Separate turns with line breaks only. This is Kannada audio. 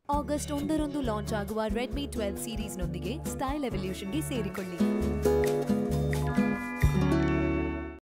ಆಗಸ್ಟ್ 1ರಂದು ಲಾಂಚ್ ಆಗುವ ರೆಡ್ಮಿ 12 ಸೀರೀಸ್ನೊಂದಿಗೆ ಸ್ಟೈಲ್ ಎವಲ್ಯೂಷನ್ಗೆ ಸೇರಿಕೊಳ್ಳಿ.